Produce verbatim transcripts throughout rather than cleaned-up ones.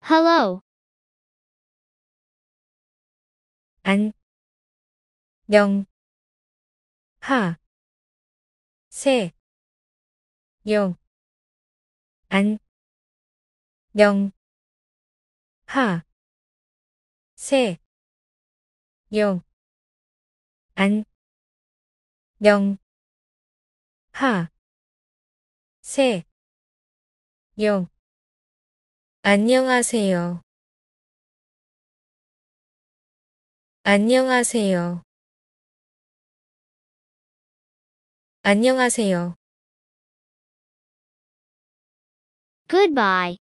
Hello. 안, 영, 하, 세, 요, 안, 영, 하, 세, 요, 안, 영, 하, 세, 요. 안녕하세요. 안녕하세요. 안녕하세요. Goodbye.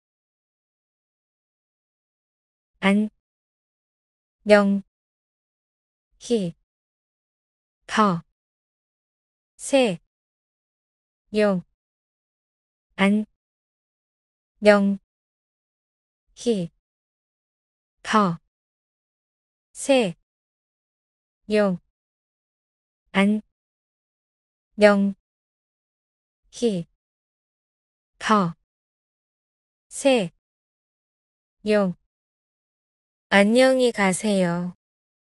안, 영, 히, 거, 세, 요, 안, 영, 히, 거, 세, 요, 안, 영, 히, 거, 세, 요. 안녕히 가세요.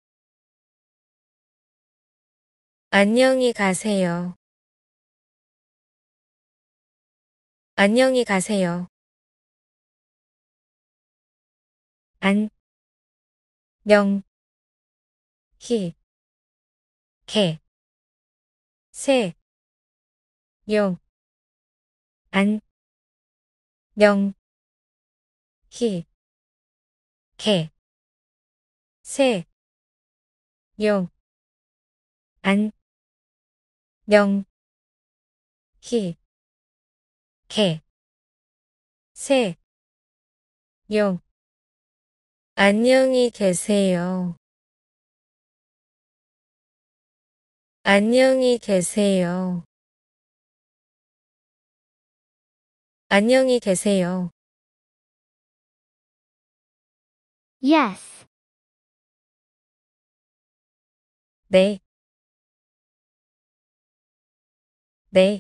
안녕히 가세요. 안녕히 가세요. 안, 영, 히, 개, 세, 요. 안, 영, 히, 개, 세, 요. 안, 영, 히, 개, 세, 요. 안녕히 계세요. 안녕히 계세요. 안녕히 계세요. Yes. 네, 네,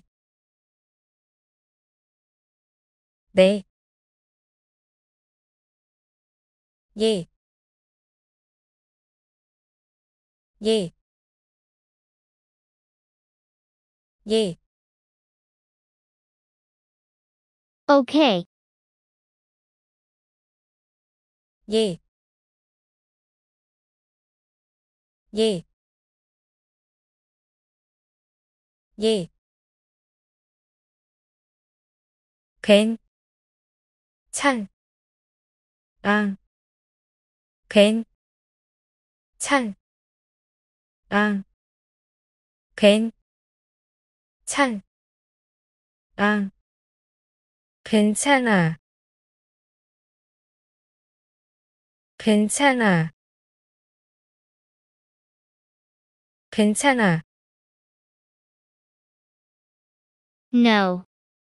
네, 예, 예, 예. Okay. 예, 예, 예. 괜, 찬, 아, 괜, 찬, 아, 괜, 찬, 아, 괜찮아, 괜찮아, 괜찮아. No.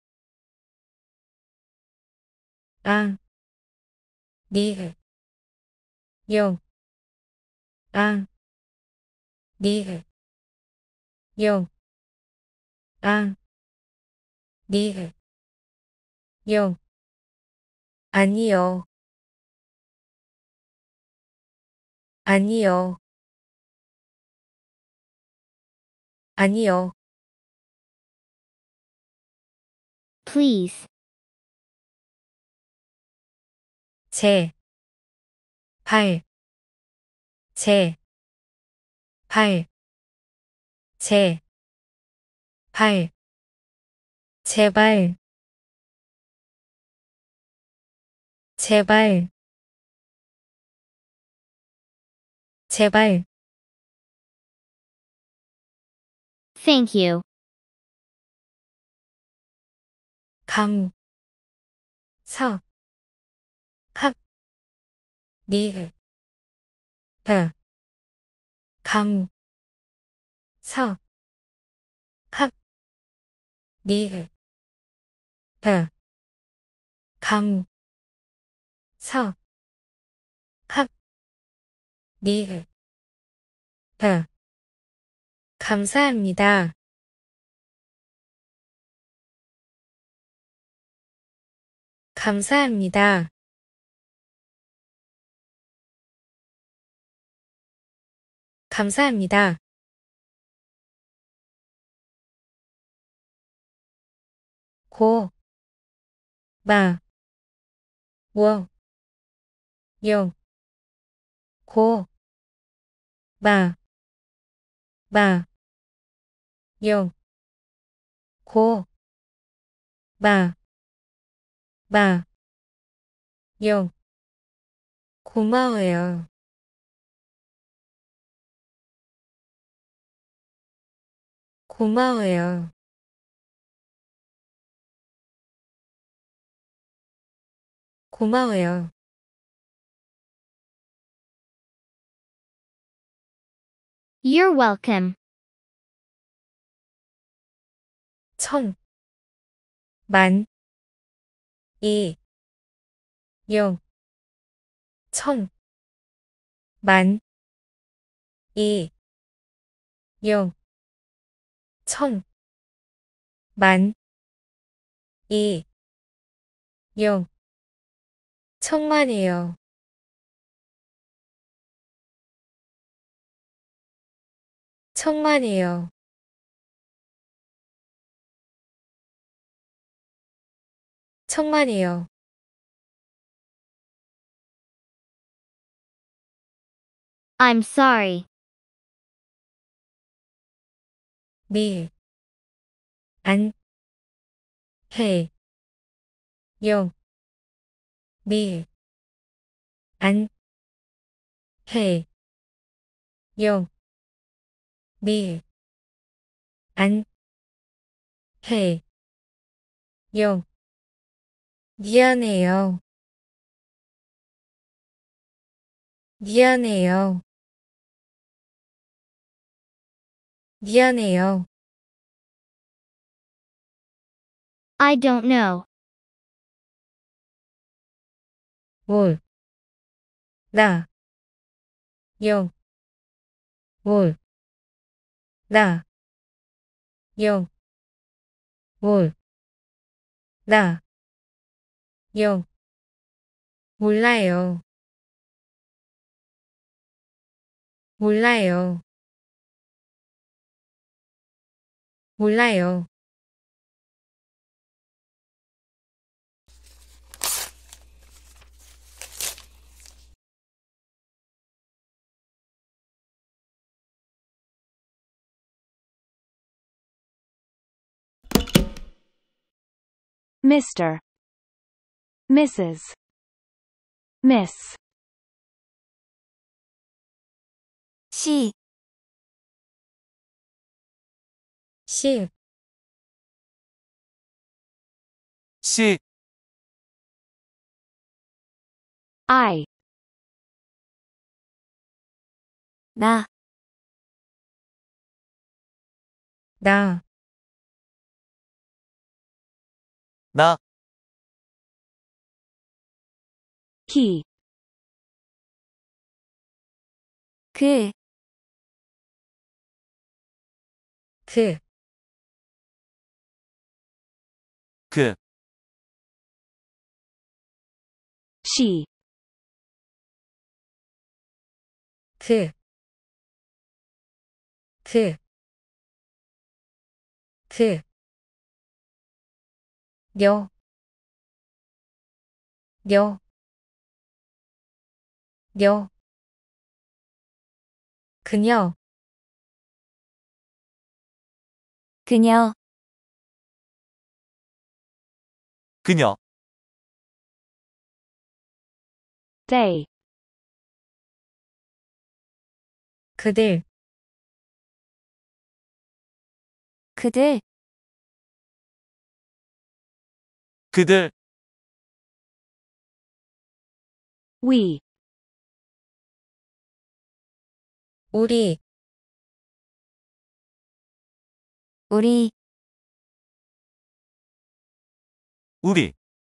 아, 니, 요, 아, 니, 요, 아, 니, 요. 아니요, 아니요, 아니요. Please. 제, 발, 제, 발, 제, 발, 제발, 제발, 제발. Thank you. 감, 서, 합, 니, 벼, 감, 서, 합, 니, 벼, 감, 서, 합, 니, 벼. 감사합니다. 감사합니다. 감사합니다. 고, 마, 워, 요, 고, 마, 마, 요, 고, 마, 마, 요, 고마워요. 고마워요. 고마워요. You're welcome. 천, 만, 이, 요, 천, 만, 이, 요, 천, 만, 이, 요, 천만이요. 천만이요. 천만이요. I'm sorry. 밀, 안, 해, 요, 밀, 안, 해, 요, 밀, 안, 해, 요, 미안해요. 미안해요. 미안해요. I don't know. 뭘, 나, 요, 뭘, 나, 요, 뭘, 나, 요, 몰라요. 몰라요. 몰라요. Mister Missus Miss She. 시, 시, I 나. 나, 나, he 그. 그, 그, she 그, 그, 그, 여, 여, 여, 그녀, 그녀. 그녀, they 그들, 그들. 그들, we 우리, 우리. 우리,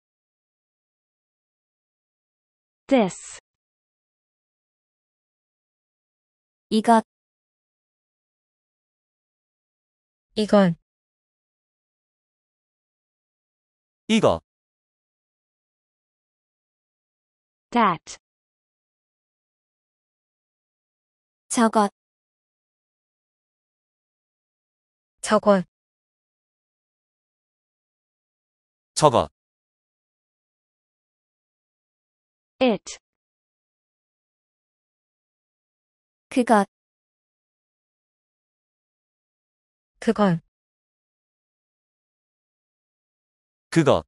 this 이것. 이건, 이거, that 저것. 저것, 저것, it, 그것, 그건, 그것,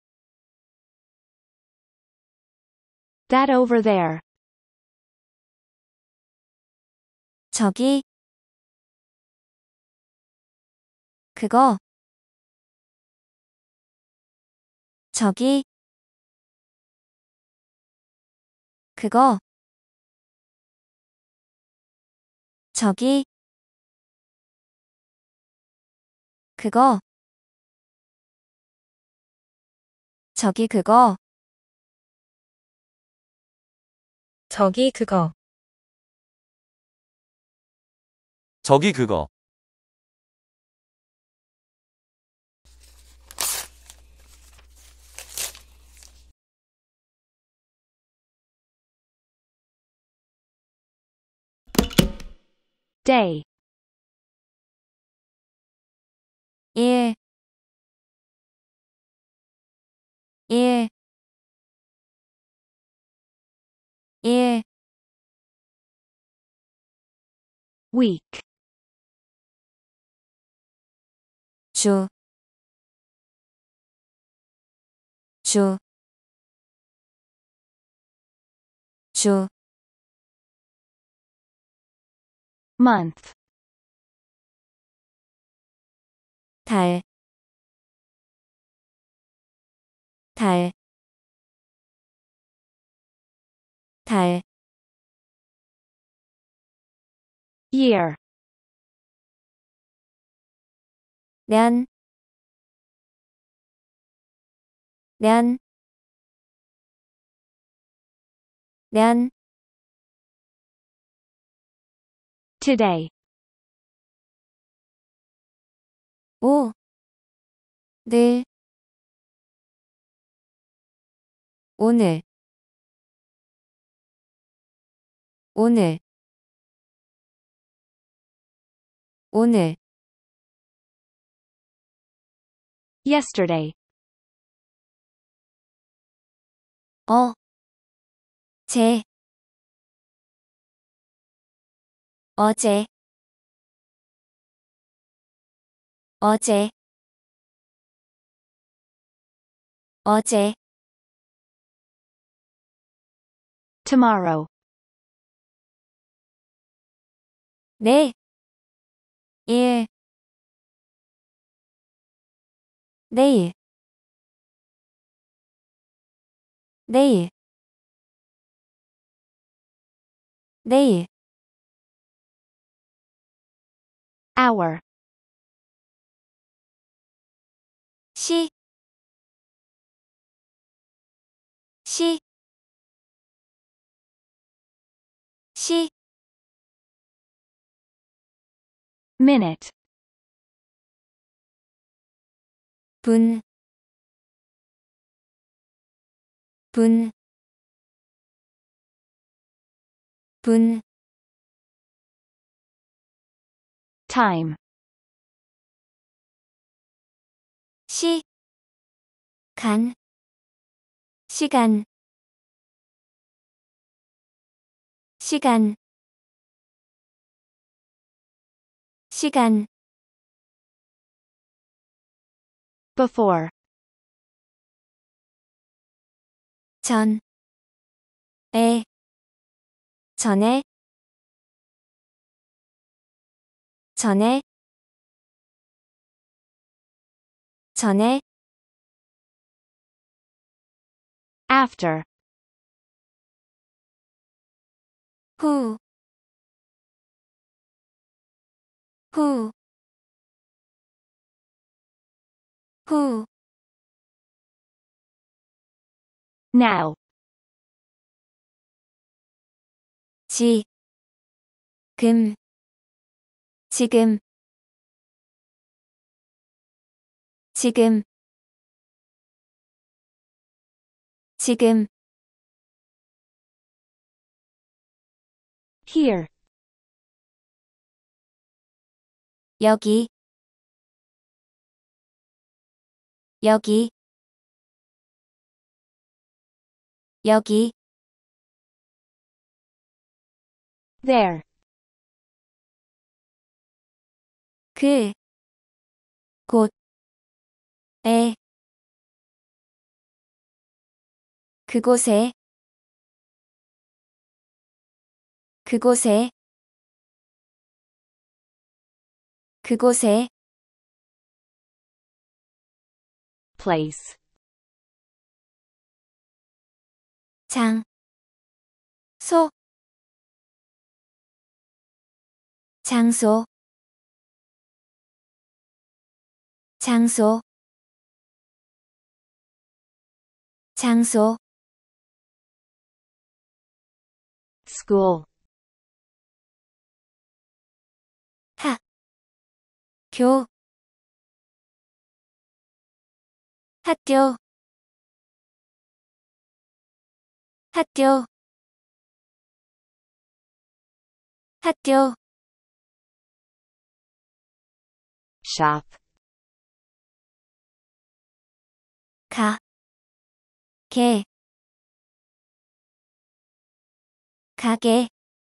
that over there, 저기, 그거, 저기, 그거, 저기, 그거, 저기 그거, 저기 그거, 저기 그거. day, 일, 일, 일, week, 주, 주, 주, month, 달, 달, 달, year, 년, 년, 년, today, 오, 늘, 오늘, 오늘, 오늘, yesterday, 어, 제, 어제, 어제, 어제, tomorrow, 내, 일, 내일, 내일, 내일, hour, 시, 시, 시, minute, 분, 분, 분, time, 시, 간, 시간, 시간, 시간, before, 전, 에, 전에, 전에, 전에, after, 후, 후, 후, now, 지, 금, 지금, 지금, 지금, here, 여기, 여기, 여기, there, 그, 곳, 에, 그곳에, 그곳에, 그곳에, place, 장, 소, 장소, 장소, 장소, school, 학, 교, 학교, 학교, 학교, shop, 가, 게, 가게,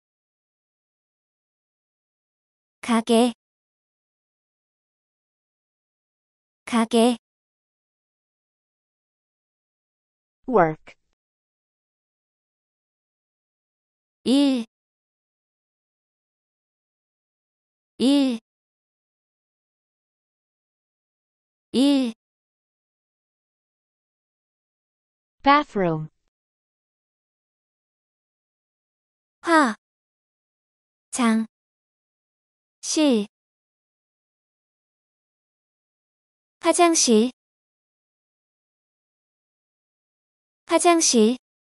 가게, 가게, work, 일, 일, 일, bathroom, 화, 장, 실, 화장실, 화장실,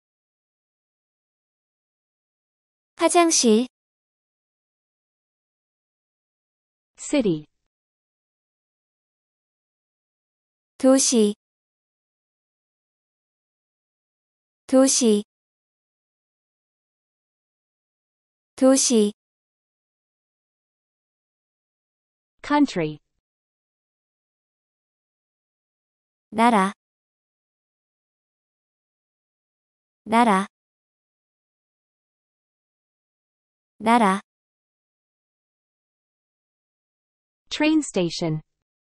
화장실, city, 도시, 도시, 도시, country, 나라, 나라, 나라, train station,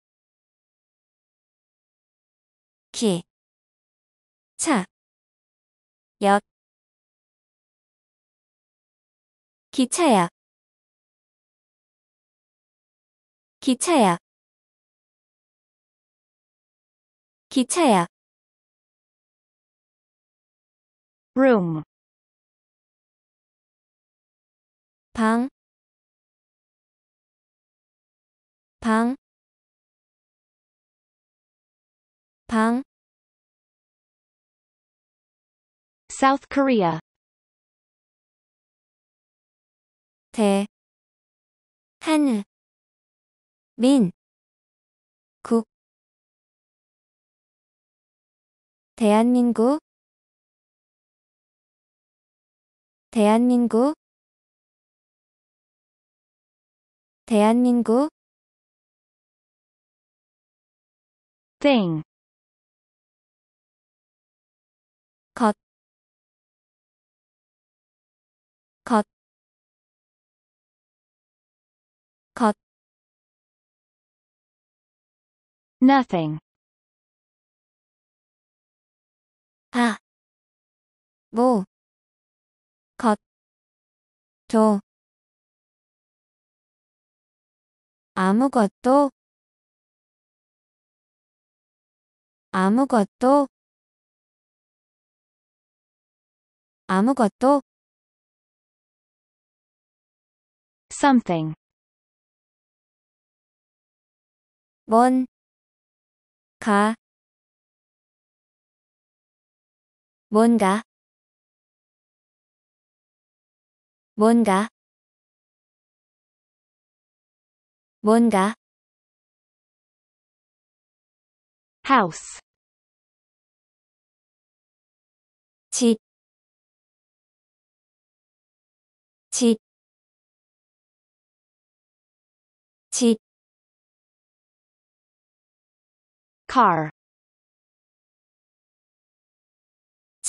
기, 차, 역, 기차야, 기차야, 기차야, room, 방, 방, 방, South Korea, 대, 하늘, 민, 국, 대한민국, 대한민국, 대한민국, thing, 것, 것, 것, nothing, 아, 모, 것, 도, 아무것도, 아무것도, 아무것도, something, 뭔, 가, 뭔가, 뭔가, 뭔가, house, 집, 집, 집, car,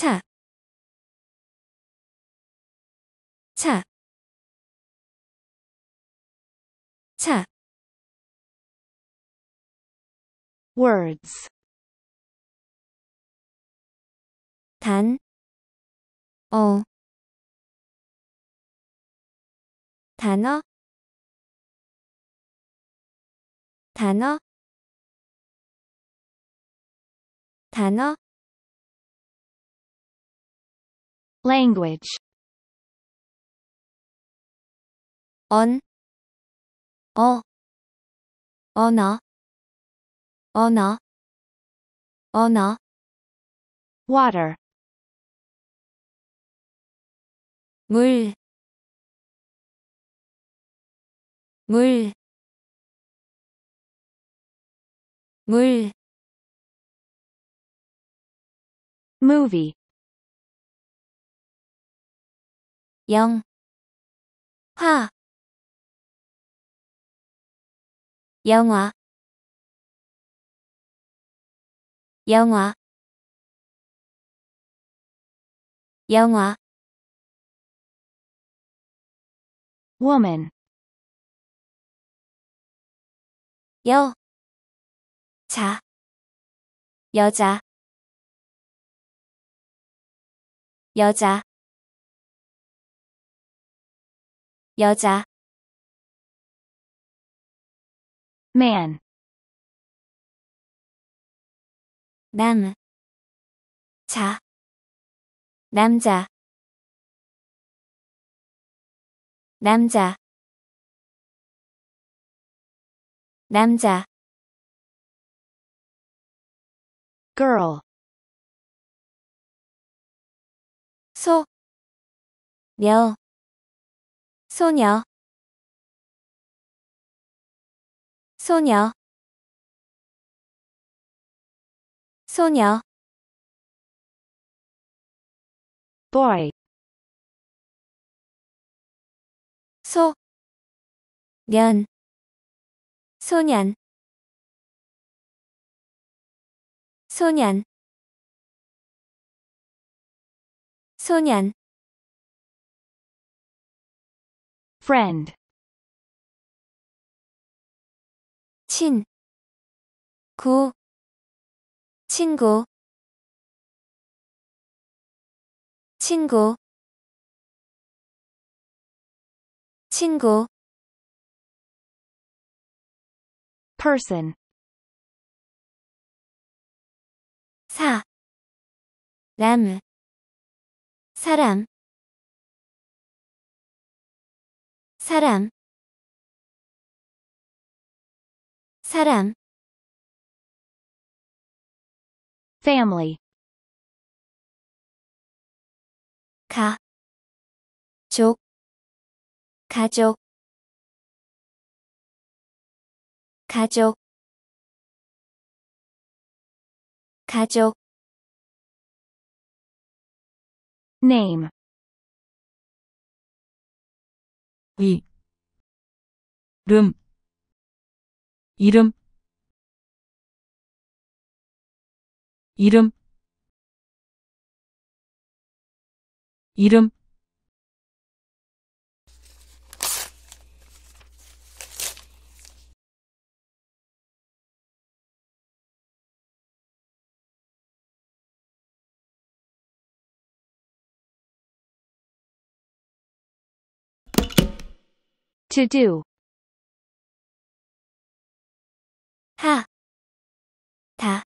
차, 차, 차, Words. 단, 어, 단어, 단어, 단어, Language. 언, 어, 언어, 언어, 언어, Water. 물, 물, 물, Movie. 영, 화, 영화, 영화, 영화, Woman. 여, 자, 여자, 여자, 여자, Man. 남, 자, 남자, 남자, 남자, Girl. 소, 녀, 소녀, 소녀, 소녀, Boy. 소, 년, 소년, 소년, 소년, Friend. 친, 구, 친구, 친구, 친구, Person. 사, 람, 사람, 사람, 사람, Family. 가, 족, 가족, 가족, 가족, Name. 이, 름, 이름, 이름, 이름. To do. 하, 다,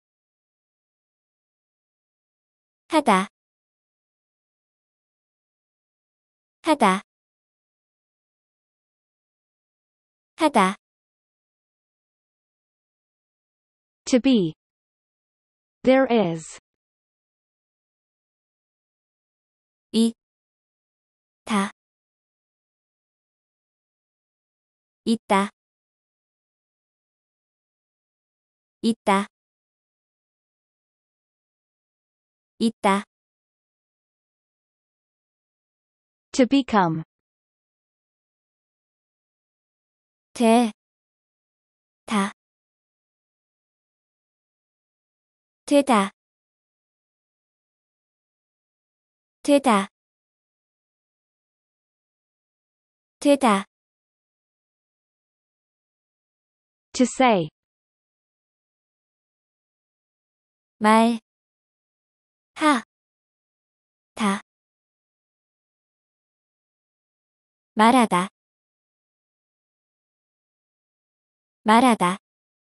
하다, 하다, 하다, To be. There is. 이, 다, 있다, 있다, 있다, To become. 돼, 다, 되다, 되다, 되다, To say. 말, 하, 다, 말하다, 말하다,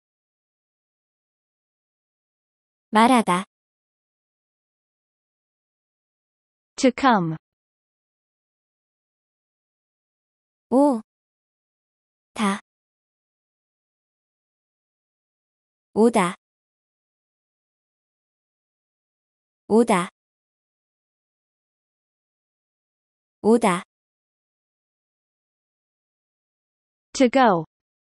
말하다. To come. 오, 다, 오다, 오다, 오다. To go.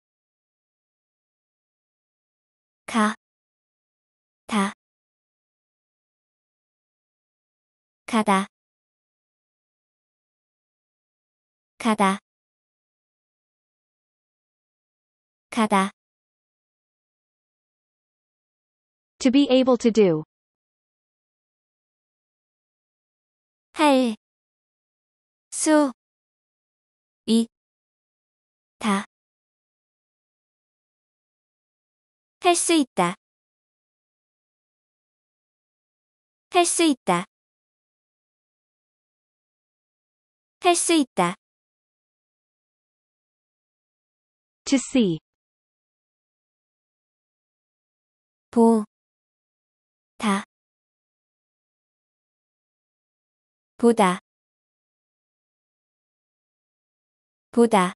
가, 다, 가다, 가다, 가다. To be able to do. 할, 수, 이, 다. 할 수 있다. 할 수 있다. 할 수 있다. To see. 보, 다. 보다, 보다,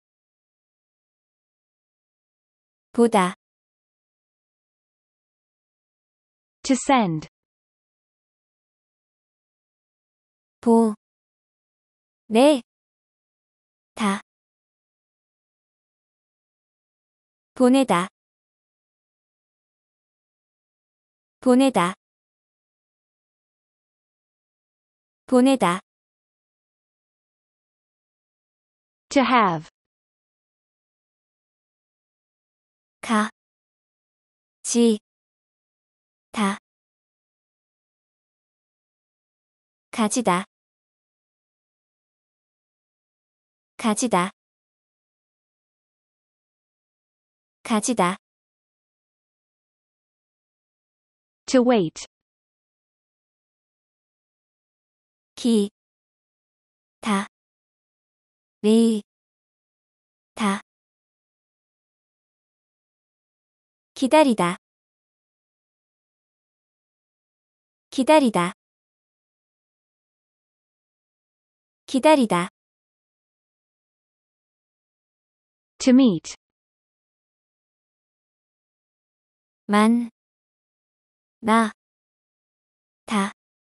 보다. To send. 보, 네, 다. 보내다, 보내다, 보내다. To have. 가, 지, 다. 가지다, 가지다, 가지다. To wait. 기, 다, 리, 다. 기다리다, 기다리다, 기다리다. To meet. 만, 나, 다.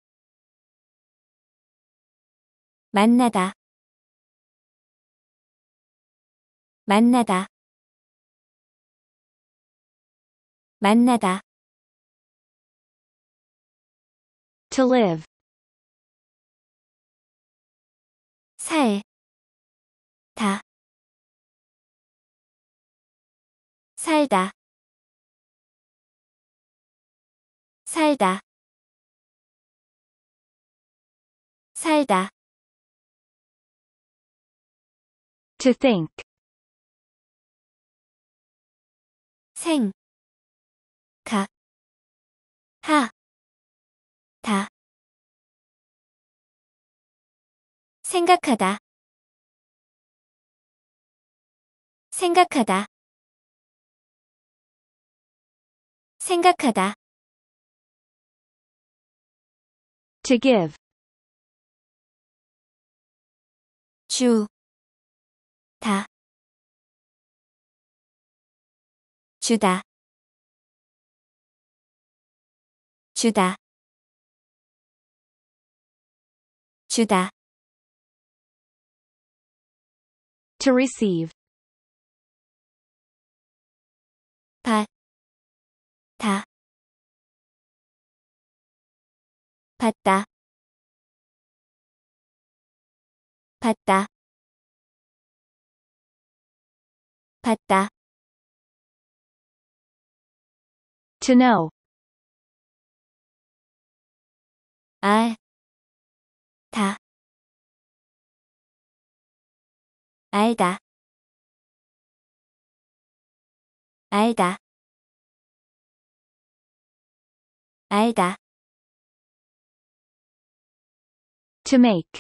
만나다, 만나다, 만나다. To live. 살, 다. 살다, 살다, 살다. To think. 생, 각, 하, 다. 생각하다, 생각하다, 생각하다. To give. 주, 다. 주다, 주다, 주다. To receive. 받, 다. 받다, 받다, 받다. To know. 알, 알다, 알다, 알다. To make.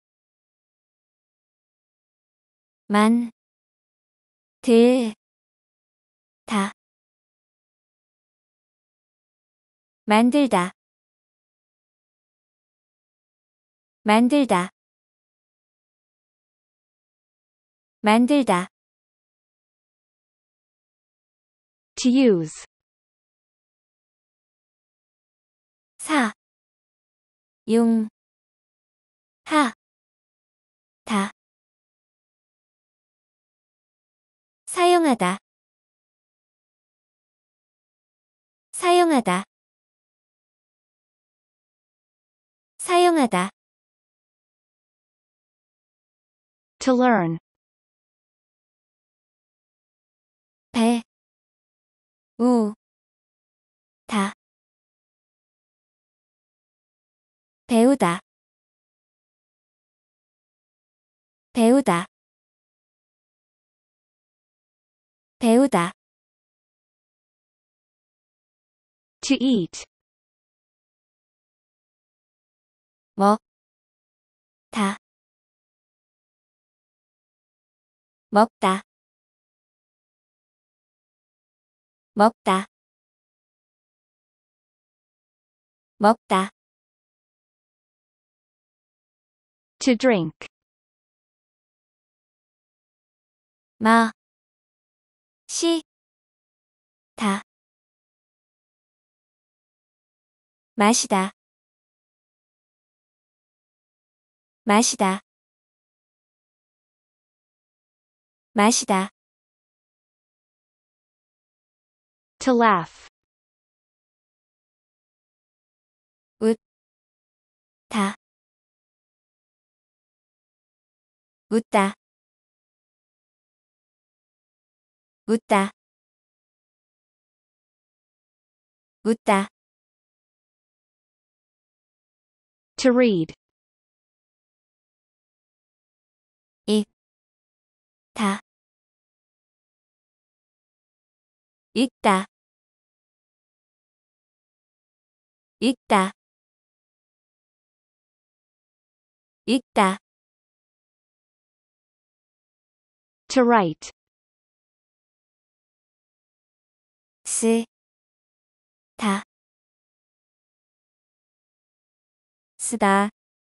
만, 들, 다. 만들다, 만들다, 만들다. To use. 사, 용, 하, 다. 사용하다, 사용하다, 사용하다. To learn. 배, 우, 다. 배우다, 배우다, 배우다. To eat. 먹, 다. 먹다, 먹다, 먹다. To drink. 마, 시, 다. 마시다, 마시다, 마시다. To laugh. 다. 웃다, 웃다, 웃다. To read. 다. 읽다, 읽다, 읽다. To write. 쓰, 다. 쓰다,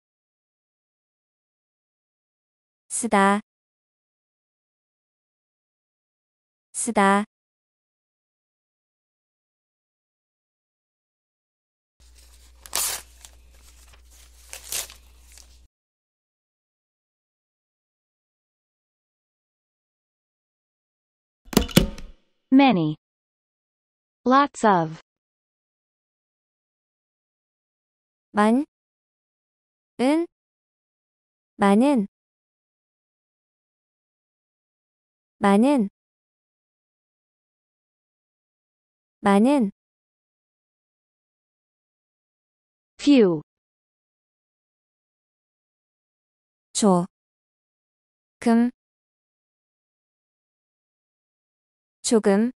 쓰다, 쓰다. Many. Lots of. 많, 은, 많은, 많은, 많은. Few. 조, 금, 조금,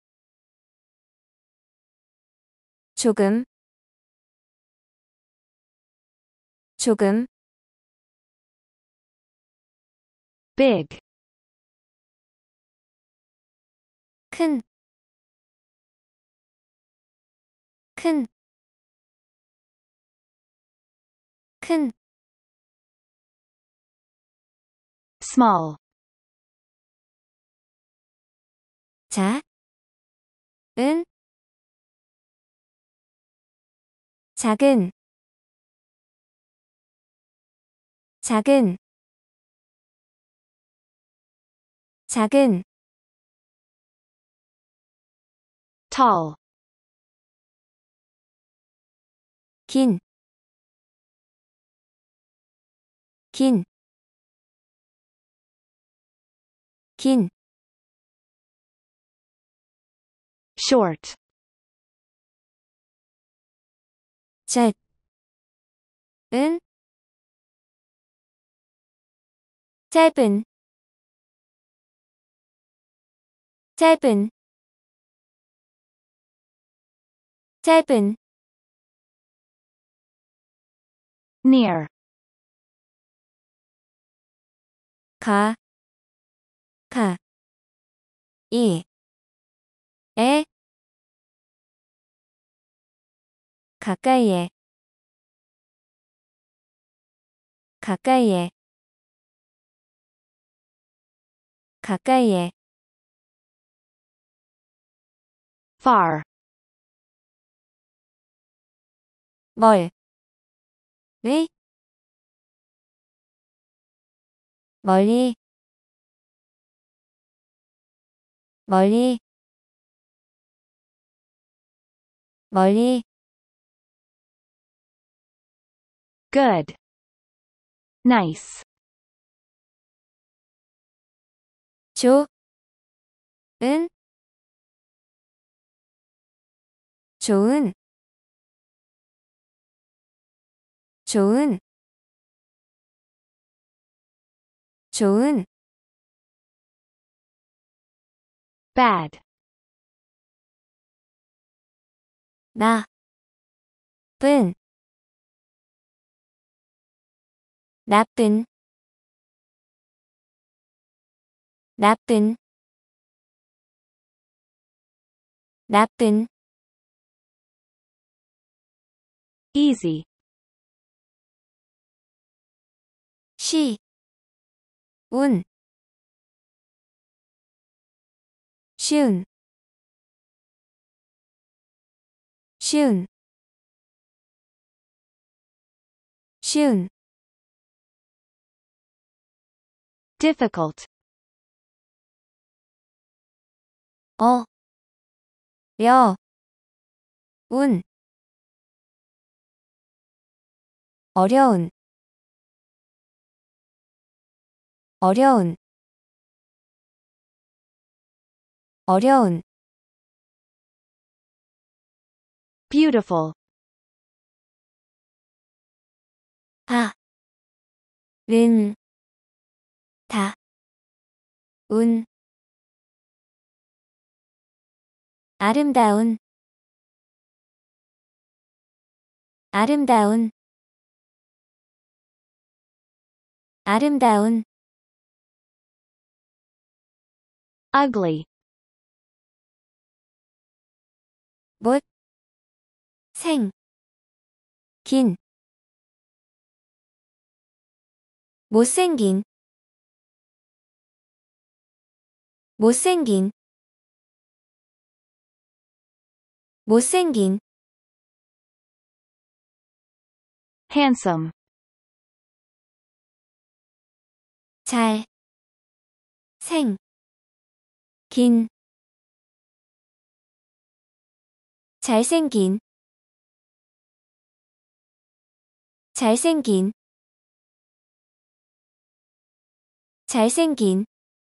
조금, 조금. Big. 큰, 큰, 큰. Small. 자, 은, 작은, 작은, 작은. Tall. 긴, 긴, 긴. Short. 짧, 은, 짧은, 짧은 짧은 near, 가, 가, 이, 에, 가까이에, 가까이에, 가까이에, far, 멀, 의, 멀리, 멀리, 멀리, good, nice, 조, 은, 좋은, 좋은, 좋은, bad, 나, 쁜, 나쁜, 나쁜, 나쁜, easy, 시, 운, 쉬운, 쉬운, 쉬운, difficult, 어, 려, 운, 어려운, 어려운, 어려운, beautiful, 다, 른, 다, 운, 아름다운, 아름다운, 아름다운, ugly, 못, 생, 긴, 못생긴, 못생긴, 못생긴, handsome, 잘, 생, 긴, 잘생긴, 잘생긴, 잘생긴,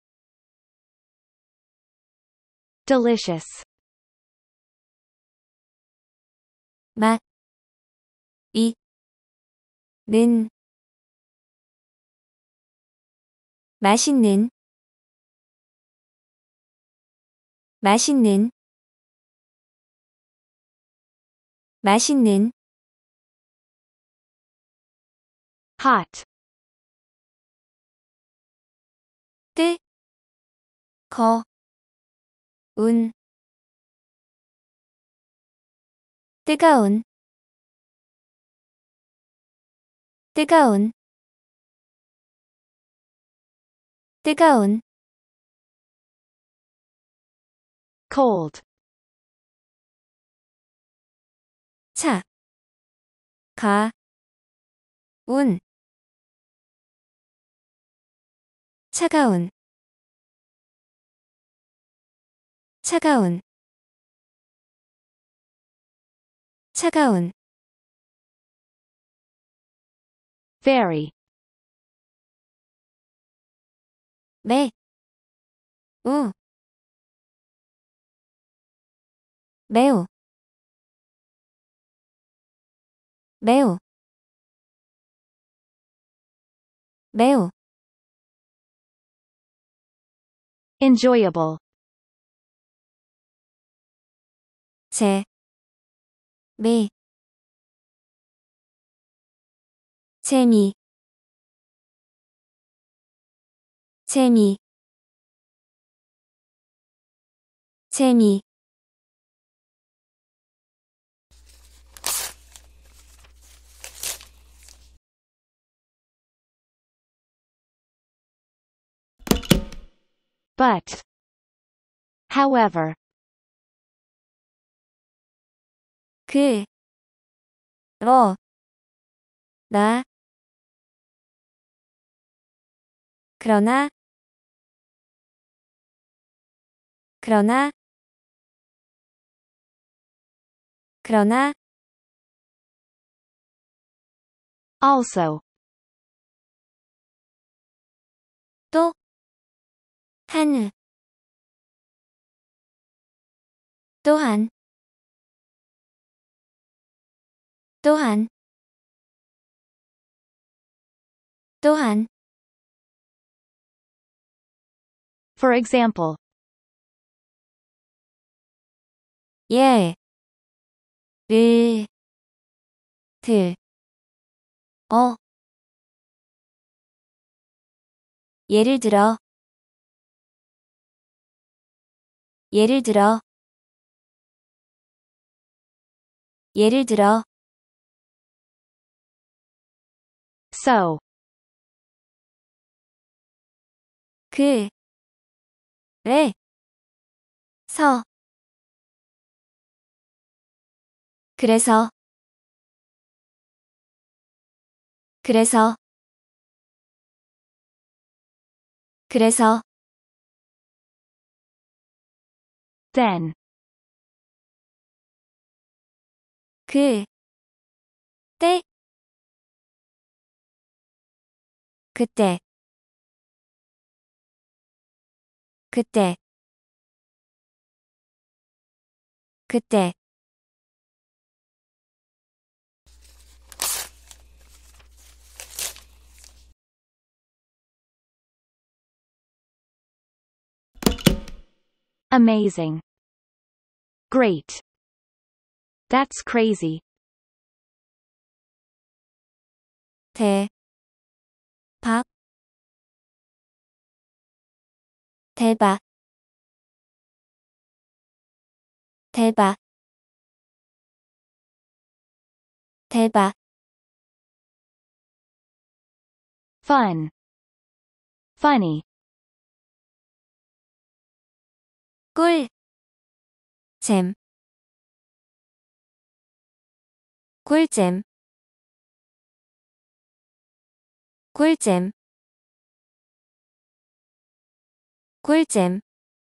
delicious, 맛, 이, 는, 맛있는, 맛있는, 맛있는, hot, 뜨, 거, 운, 뜨거운, 뜨거운, 뜨거운, cold, 차, 가, 운, 차가운, 차가운, 차가운, very, 매, 우, 매우, 매우, 매우, enjoyable, 재, 미, 재미, 재미, 재미. But. However. 그, 러, 나, 그러나, 그러나, 그러나, Also. 또, 한, 또한, 또한, 또한. For example. 예, 를, 들, 어. 예를 들어, 예를 들어, 예를 들어. So. 그, 래, 서. 그래서, 그래서, 그래서. Then. 그, 때, 그때, 그때, 그때. Amazing. Great. That's crazy. 대, 박, 대박, 대박, 대박. Fun. Funny. 꿀, 잼, 꿀잼, 꿀잼, 꿀잼.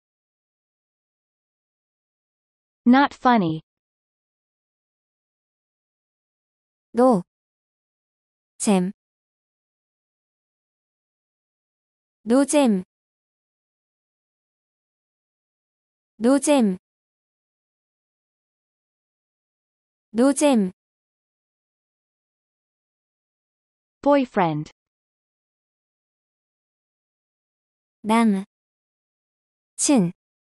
Not funny. 노, 잼, 노잼, 노잼, 노잼. Boyfriend. 남, 친,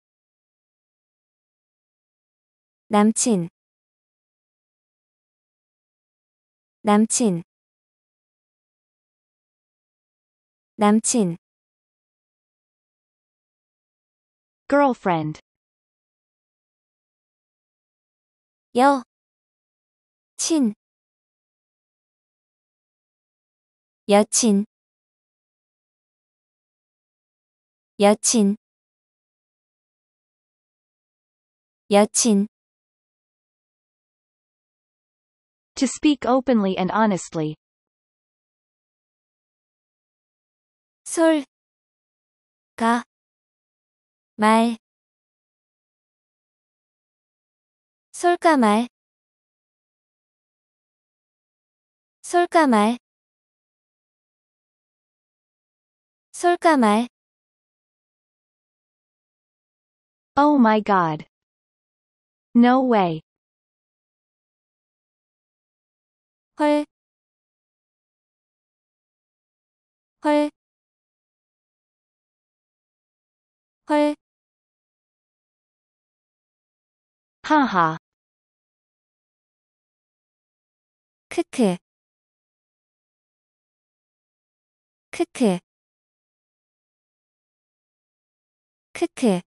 남친, 남친, 남친. Girlfriend. 여, 친, 여친, 여친, 여친. To speak openly and honestly. 솔, 가, 말, 솔까말, 솔까말, 솔까말. Oh my god. No way. 헐, 헐, 헐. Haha. 크크, 크크, 크크.